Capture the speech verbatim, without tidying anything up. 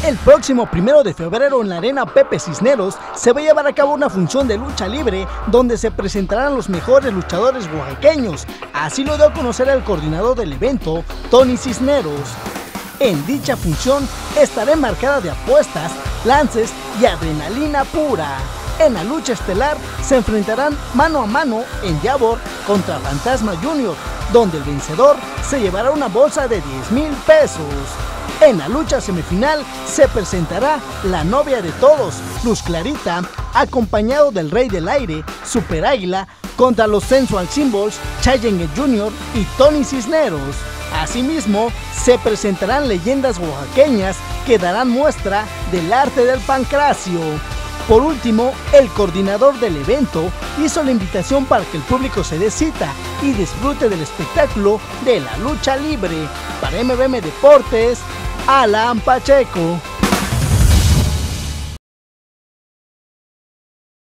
El próximo primero de febrero en la Arena Pepe Cisneros se va a llevar a cabo una función de lucha libre donde se presentarán los mejores luchadores oaxaqueños. Así lo dio a conocer el coordinador del evento, Tony Cisneros. En dicha función estará marcada de apuestas, lances y adrenalina pura. En la lucha estelar se enfrentarán mano a mano en Yabor contra Fantasma Junior, donde el vencedor se llevará una bolsa de diez mil pesos. En la lucha semifinal se presentará la novia de todos, Luz Clarita, acompañado del Rey del Aire, Super Águila, contra los Sensual Symbols, Chayenne Junior y Tony Cisneros. Asimismo, se presentarán leyendas oaxaqueñas que darán muestra del arte del pancracio. Por último, el coordinador del evento hizo la invitación para que el público se dé cita y disfrute del espectáculo de la lucha libre. Para M V M Deportes, Alan Pacheco.